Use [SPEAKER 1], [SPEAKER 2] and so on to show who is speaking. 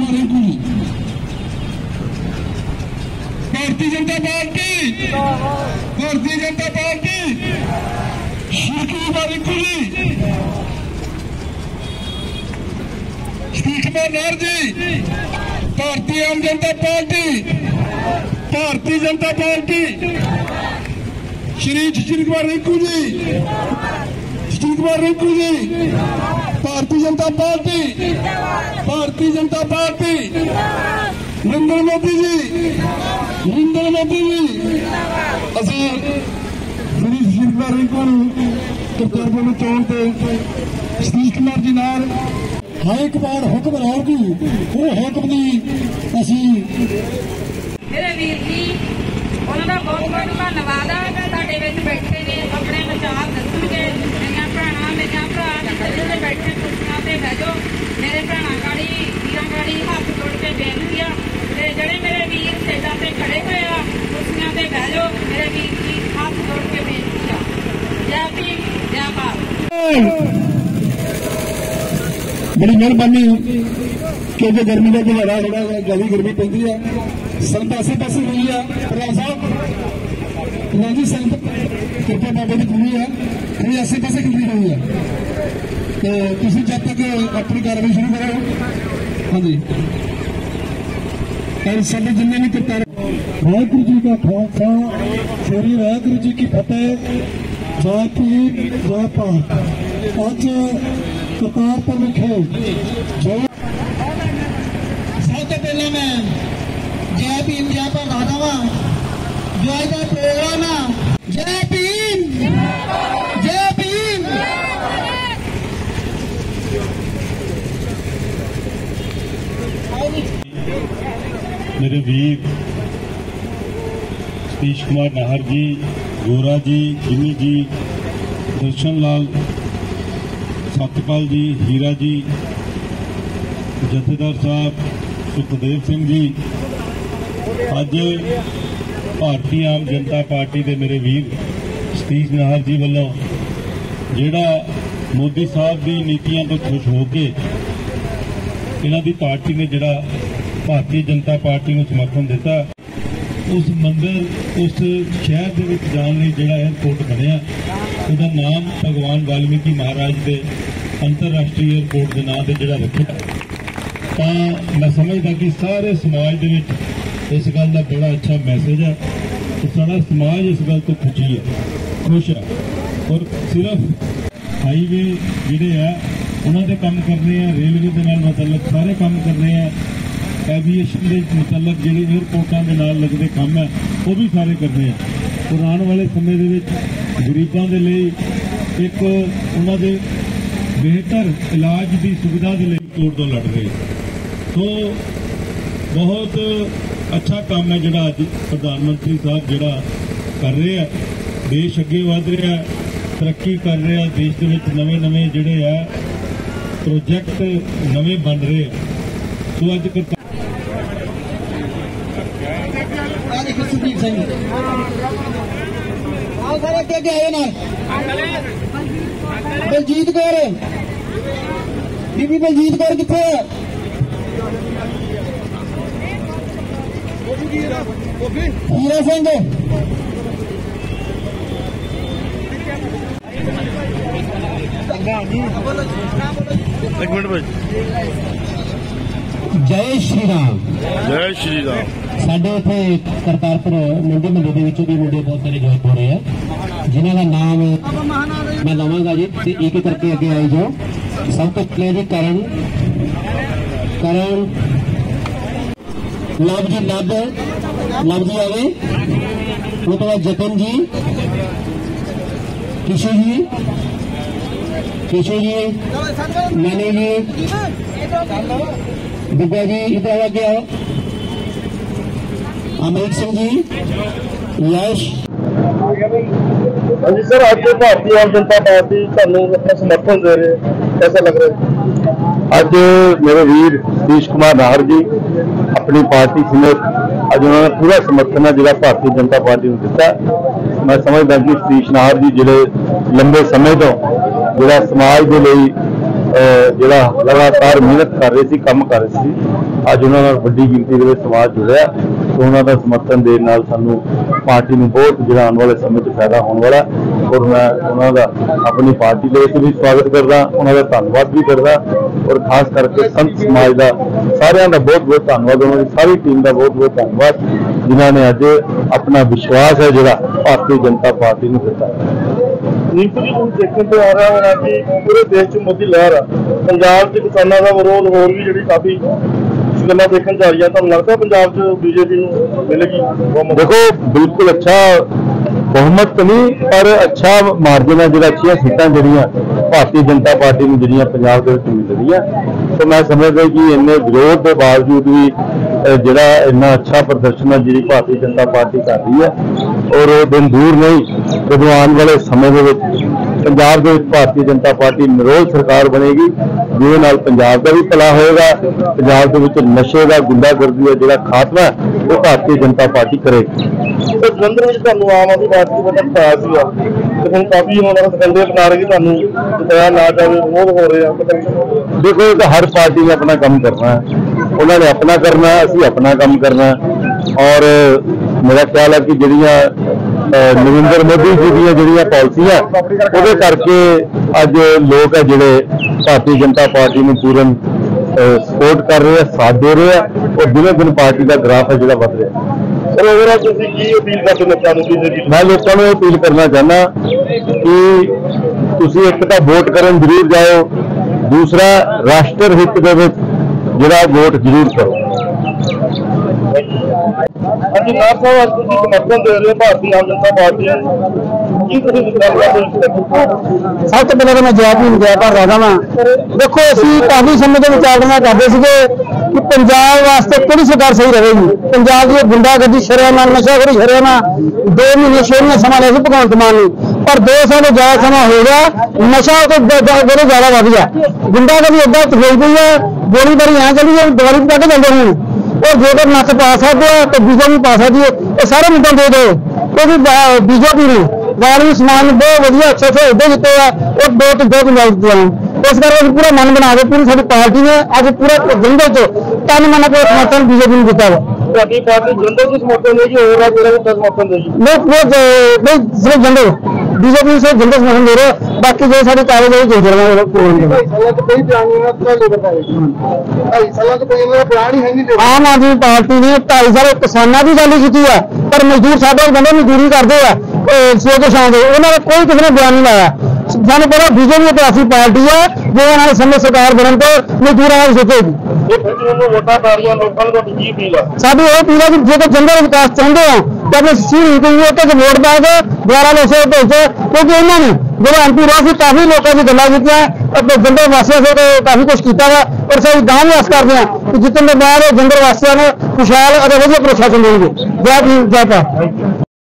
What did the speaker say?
[SPEAKER 1] कुमार रिंकू जी। भारतीय जनता पार्टी, भारतीय जनता पार्टी, श्री कुमार रिंकू जी, श्री कुमार नाहर जी, भारतीय आम जनता पार्टी, भारतीय जनता पार्टी, श्री कुमार रिंकू जी, श्री कुमार रिंकू जी, भारतीय जनता पार्टी, भारतीय जनता पार्टी, नरेंद्र मोदी जी, नरेंद्र मोदी जी। असी श्री कुमार रिंकू करतारपुर में चौन से सतीश कुमार जी नाल हाई कमांड हुक्म लाओगी, वो हुक्म की असी
[SPEAKER 2] मेरे वीर जी उन्होंने बहुत बहुत धन्यवाद है। साडे विच बैठे ने अपने विचार दसणगे। मेरियां भैणां मेरियां भरा जिहड़े बैठे कुर्सियां ते बह जाओ। मेरे भैणां गाड़ी वीरां गाड़ी हत्थ जोड़ के बेनती आ ते जिहड़े मेरे वीर स्टेजां ते खड़े होए आ कुर्सियां ते बह जाओ। मेरे वीर जी हत्थ जोड़ के बेनती आ। जय भीम जय भारत।
[SPEAKER 1] बड़ी मेहरबानी क्योंकि गर्मी का गुजारा थोड़ा ज्यादा गर्मी पैंती है। संगत आसे पासे हुई है प्रधान साहब, प्रधान जी संगत कृपा बाबा की पूरी है, थोड़ी आसे पासे कितनी हुई है तो तुम जब तक अपनी कार्रवाई शुरू करो। हाँ जी, और सब जिन्हें भी करता वाहगुरू जी का खालसा श्री वाहगुरू जी की फतेह। जय भीम जय भारत। आज करतारपुर विखे जो सब तो पहले मैं जय भीम जय भारत आवा जो आज का प्रोग्राम है। जय भीम जय भीम।
[SPEAKER 3] मेरे वीर सतीश कुमार नाहर जी, गोरा जी, जिमी जी, दर्शन लाल, सतपाल जी, हीरा जी, जथेदार साहब सुखदेव सिंह जी, अज भारतीय आम जनता पार्टी के मेरे वीर सतीश नाहर जी वालों जिहड़ा मोदी साहब की नीतियों तो खुश होके इन्हां दी पार्टी ने जिहड़ा भारतीय जनता पार्टी को समर्थन दिता, उस मंदिर उस शहर के विच जाण लई जिहड़ा एयरपोर्ट बनिया उसका नाम भगवान वाल्मीकि महाराज के अंतरराष्ट्रीय एयरपोर्ट के नाम से जिहड़ा रखिया। तो मैं समझदा कि सारे समाज दे विच इस गल का बड़ा अच्छा मैसेज है कि सारा समाज इस गल तो खुशी है, खुश है। और सिर्फ हाईवे जिहड़े है उन्होंने काम करने हैं, रेलवे के नाल मतलब सारे काम करने हैं, एविएशन के मतलब जिहड़े एयरपोर्टां दे नाल लगदे काम है वो भी सारे करने हैं। और आने वाले समय दे विच गरीबां दे लई एक उन्हां दे बेहतर इलाज की सुविधा के लिए कोर्ट तो लड़ रहे। तो बहुत अच्छा काम है जिहड़ा अज प्रधानमंत्री साहब जिहड़ा कर रहे हैं। देश अगे वध रहा है, तरक्की कर रहा है, देश के विच नवे नवे जिहड़े है प्रोजेक्ट नवे बन रहे हैं। तो अज
[SPEAKER 1] सुखदीप सिंह अगे आए ना बलजीत कौर, बीबी बलजीत कौर किथे है? हीरा सिंह
[SPEAKER 3] एक मिनट भाई।
[SPEAKER 1] जय श्री राम,
[SPEAKER 3] जय श्री राम।
[SPEAKER 1] साडे इत्थे करतारपुर मंडी महल्ले के भी मुंडे बहुत सारे ज्वाइन हो रहे हैं जिन्हों का नाम मैं लवांगा जी, एक एक करके अगे आई जाओ। सब तो पहले जी करण करण लव जी, लव जी आ गए। वो तो बाद जतन जी, किशो जी, मैंने जी, दुग्गा जी इधर आ गया, अमरीक सिंह जी, यश।
[SPEAKER 4] हाँ जी सर, आज भारतीय आम जनता पार्टी तुहानू अपना समर्थन दे रहे, कैसा लग रहा है?
[SPEAKER 3] आज मेरे वीर सतीश कुमार नाहर जी अपनी पार्टी समेत आज उन्होंने पूरा समर्थन है जो भारतीय जनता पार्टी को दिता। मैं समझदा कि सतीश नाहर जी जिहड़े लंबे समय तो जो समाज के लिए ਜਿਹੜਾ ਲਗਾਤਾਰ ਮਿਹਨਤ ਕਰ ਰਹੇ ਸੀ, ਕੰਮ ਕਰ ਰਹੇ ਸੀ। ਅੱਜ ਉਹਨਾਂ ਨਾਲ ਵੱਡੀ ਗਿਣਤੀ ਦੇ ਵਿੱਚ ਸਮਾਜ ਜੁੜਿਆ, ਉਹਨਾਂ ਦਾ ਸਮਰਥਨ ਦੇਣ ਨਾਲ ਸਾਨੂੰ ਪਾਰਟੀ ਨੂੰ ਬਹੁਤ ਜਿਹੜਾ ਆਉਣ ਵਾਲੇ ਸਮੇਂ 'ਚ ਫਾਇਦਾ ਹੋਣ ਵਾਲਾ। ਔਰ ਮੈਂ ਉਹਨਾਂ ਦਾ ਆਪਣੀ ਪਾਰਟੀ ਦੇ ਵਿੱਚ ਵੀ ਸਵਾਗਤ ਕਰਦਾ, ਉਹਨਾਂ ਦਾ ਧੰਨਵਾਦ ਵੀ ਕਰਦਾ, ਔਰ ਖਾਸ ਕਰਕੇ ਸੰਤ ਸਮਾਜ ਦਾ ਸਾਰਿਆਂ ਦਾ ਬਹੁਤ ਬਹੁਤ ਧੰਨਵਾਦ, ਉਹਨਾਂ ਦੀ ਸਾਰੀ ਟੀਮ ਦਾ ਬਹੁਤ ਬਹੁਤ ਧੰਨਵਾਦ, ਜਿਨ੍ਹਾਂ ਨੇ ਅੱਜ ਆਪਣਾ ਵਿਸ਼ਵਾਸ ਹੈ ਜਿਹੜਾ ਭਾਰਤੀ ਜਨਤਾ ਪਾਰਟੀ ਨੂੰ ਦਿੱਤਾ।
[SPEAKER 4] ਨੀਤੂ ਜੀ ਹੁਣ ਦੇਖਣ ਤੋਂ ਆ ਰਿਹਾ ਹੋਣਾ ਕਿ ਪੂਰੇ ਦੇਸ਼ 'ਚ ਮੋਦੀ ਲਹਿਰ ਆ, ਪੰਜਾਬ 'ਚ ਕਿਸਾਨਾਂ ਦਾ ਵਿਰੋਧ ਹੋਰ ਵੀ ਜਿਹੜੀ ਕਾਫੀ ਗੱਲਾਂ ਦੇਖਣ 'ਚ ਆ ਰਹੀਆਂ। ਤੁਹਾਨੂੰ ਲੱਗਦਾ ਪੰਜਾਬ 'ਚ ਬੀਜੇਪੀ ਨੂੰ ਮਿਲੇਗੀ ਬਹੁਮਤ?
[SPEAKER 3] ਦੇਖੋ ਬਿਲਕੁਲ ਅੱਛਾ ਬਹੁਮਤ ਨਹੀਂ, ਪਰ ਅੱਛਾ ਮਾਰਜਨ ਹੈ, ਜਿਹੜਾ ਅੱਛੀਆਂ ਸੀਟਾਂ ਜਿਹੜੀਆਂ ਭਾਰਤੀ ਜਨਤਾ ਪਾਰਟੀ ਨੂੰ ਜਿਹੜੀਆਂ ਪੰਜਾਬ ਦੇ ਵਿੱਚ ਮਿਲ ਰਹੀਆਂ। ਤਾਂ ਮੈਂ ਸਮਝਦਾ ਕਿ ਇੰਨੇ ਵਿਰੋਧ ਦੇ ਬਾਵਜੂਦ ਵੀ ਜਿਹੜਾ ਇੰਨਾ ਅੱਛਾ ਪ੍ਰਦਰਸ਼ਨ ਹੈ ਜਿਹੜੀ ਭਾਰਤੀ ਜਨਤਾ ਪਾਰਟੀ ਕਰ ਰਹੀ ਹੈ, ਔਰ ਉਹ ਦਿਨ ਦੂਰ ਨਹੀਂ ਜਦੋਂ ਆਉਣ ਵਾਲੇ ਸਮੇਂ ਦੇ ਵਿੱਚ ਪੰਜਾਬ ਦੇ ਵਿੱਚ ਭਾਰਤੀ ਜਨਤਾ ਪਾਰਟੀ ਨਿਰੋਲ ਸਰਕਾਰ ਬਣੇਗੀ, ਜਿਹਦੇ ਨਾਲ ਪੰਜਾਬ ਦਾ ਵੀ ਭਲਾ ਹੋਏਗਾ। ਪੰਜਾਬ ਦੇ ਵਿੱਚ ਨਸ਼ੇ ਦਾ, ਗੁੰਡਾਗਰਦੀ ਦਾ ਜਿਹੜਾ ਖਾਤਮਾ ਉਹ ਭਾਰਤੀ ਜਨਤਾ ਪਾਰਟੀ ਕਰੇਗੀ।
[SPEAKER 4] ਜਲੰਧਰ ਵਿੱਚ ਤੁਹਾਨੂੰ ਆਮ ਆਦਮੀ ਪਾਰਟੀ ਦਾ ਪਾਇਆ ਸੀਗਾ ਤੇ ਹੁਣ ਕਾਫੀ ਉਹਨਾਂ ਦਾ ਸਕੰਦੇ ਬਣਾ ਰਹੇ ਕਿ ਤੁਹਾਨੂੰ ਜਿਤਾਇਆ ਨਾ ਜਾਵੇ, ਵਿਰੋਧ ਹੋ ਰਹੇ ਆ।
[SPEAKER 3] ਦੇਖੋ ਇਹ ਤਾਂ ਹਰ ਪਾਰਟੀ ਨੇ ਆਪਣਾ ਕੰਮ ਕਰਨਾ ਹੈ, ਉਹਨਾਂ ਨੇ ਆਪਣਾ ਕਰਨਾ ਹੈ, ਅਸੀਂ ਆਪਣਾ ਕੰਮ ਕਰਨਾ ਹੈ। ਔਰ ਮੇਰਾ ਖਿਆਲ ਹੈ ਕਿ ਜਿਹੜੀਆਂ ਨਰਿੰਦਰ ਮੋਦੀ ਜੀ ਦੀਆਂ ਜਿਹੜੀਆਂ ਪਾਲਿਸੀਆਂ ਉਹਦੇ ਕਰਕੇ ਅੱਜ ਲੋਕ ਹੈ ਜਿਹੜੇ ਭਾਰਤੀ ਜਨਤਾ ਪਾਰਟੀ ਨੂੰ ਪੂਰਨ ਸਪੋਰਟ ਕਰ ਰਹੇ ਆ, ਸਾਥ ਦੇ ਰਹੇ ਆ, ਔਰ ਦਿਨੋਂ ਦਿਨ ਪਾਰਟੀ ਦਾ ਗ੍ਰਾਫ ਹੈ ਜਿਹੜਾ ਵੱਧ ਰਿਹਾ।
[SPEAKER 4] ਸਰ ਉਹਦਾ ਤੁਸੀਂ ਕੀ ਅਪੀਲ ਕਰਦੇ ਲੋਕਾਂ ਨੂੰ?
[SPEAKER 3] ਮੈਂ ਲੋਕਾਂ ਨੂੰ ਇਹ ਅਪੀਲ ਕਰਨਾ ਚਾਹੁੰਦਾ ਕਿ ਤੁਸੀਂ ਇੱਕ ਤਾਂ ਵੋਟ ਕਰਨ ਜ਼ਰੂਰ ਜਾਓ, ਦੂਸਰਾ ਰਾਸ਼ਟਰ ਹਿੱਤ ਦੇ ਵਿੱਚ ਜਿਹੜਾ ਵੋਟ ਜ਼ਰੂਰ ਕਰੋ।
[SPEAKER 4] ਹਾਂਜੀ ਨਾਥ ਸਾਹਿਬ, ਅੱਜ ਤੁਸੀਂ ਸਮਰਥਨ ਦੇ ਰਹੇ ਹੋ ਭਾਰਤੀ ਆਮ ਜਨਤਾ ਪਾਰਟੀ ਨੂੰ, ਕੀ ਤੁਸੀਂ
[SPEAKER 5] ਸਭ ਤੋਂ ਪਹਿਲਾਂ ਤਾਂ ਮੈਂ ਜਵਾਬ ਨੂੰ ਜੈ ਭਾਰਤ ਆਦਾ ਵਾਂ। ਦੇਖੋ ਅਸੀਂ ਕਾਫੀ ਸਮੇਂ ਤੋਂ ਵਿਚਾਰਨਾ ਕਰਦੇ ਸੀਗੇ ਕਿ ਪੰਜਾਬ ਵਾਸਤੇ ਕਿਹੜੀ ਸਰਕਾਰ ਸਹੀ ਰਹੇਗੀ। ਪੰਜਾਬ ਦੀ ਗੁੰਡਾਗਰਦੀ ਸ਼ਰੇਆਮ, ਨਸ਼ਾਖੋਰੀ ਸ਼ਰੇਆਮ, 2 ਮਹੀਨੇ 6 ਮਹੀਨੇ ਸਮਾਂ ਲਿਆ ਸੀ ਭਗਵੰਤ ਮਾਨ ਨੇ, ਪਰ 2 ਸਾਲ ਤੋਂ ਜ਼ਿਆਦਾ ਸਮਾਂ ਹੋ ਗਿਆ, ਨਸ਼ਾ ਤੋਂ ਜ਼ਿਆਦਾ ਵੱਧ ਗਿਆ। ਗੁੰਡਾਗਰਦੀ ਏਦਾਂ ਹੋਈ ਗਈ ਹੈ, ਗੋਲੀਬਾਰੀ ਐਂ ਚੱਲੀ ਹੈ, ਦਿਵਾਲੀ ਪਟਾ ਕੇ ਚੱਲਦੇ ਨੇ। और जेकर नक्क पा सकते हो तो बीजेपी पा सकती है, ये सारे मुद्दे दे दो क्योंकि बीजेपी ने वाली समान बहुत वधिया अच्छे अच्छे उहदे दिते हैं और 2 तो 2 पंजाब दिते हैं। इस करके पूरा मन बना के पूरी साडी पार्टी ने अज पूरा जंगल च तन मन को समर्थन बीजेपी ने दिता है।
[SPEAKER 4] ਤੁਹਾਡੀ ਪਾਰਟੀ ਜੰਗਲ ਚ ਸਮਰਥਨ ਦੇਗੀ, ਹੋਰ ਆ ਜਿਹੜਾ ਵੀ ਸਮਰਥਨ ਦੇਗੀ?
[SPEAKER 5] नहीं सिर्फ जंगल बीजेपी से जंगल समर्थन दे रहे, बाकी जो सारे कागज है देख रहे हैं। आम आदमी पार्टी ने 2.5 साल किसानों की गल की है, पर मजदूर साढ़े बंदे मजदूरी करते हैं सवेर तो शाम, उन्होंने कोई किसी ने बयान नहीं लाया। सानू पता बीजेपी एक ऐसी पार्टी है जो समय सरकार बनने तो मजदूरों की सोचेगी। साडी यह अपील है कि जो जंगल विकास चाहते हैं तो अपने सीट वोट पा के दोबारा लोगों को भेजो, क्योंकि उन्होंने जो एमपी रहा काफी लोगों की गल्लां की जंगल वासियों से काफी कुछ किया है और सही दाम आस करते हैं कि जितने बाद जंगल वासियों ने खुशहाल और वधिया प्रशासन देंगे। जय भीम जय भारत।